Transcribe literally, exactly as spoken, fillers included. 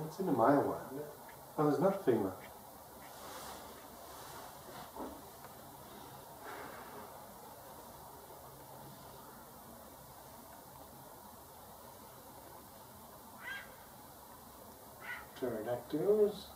It's in a male one, isn't it? Oh, there's not a female. Pterodactyls.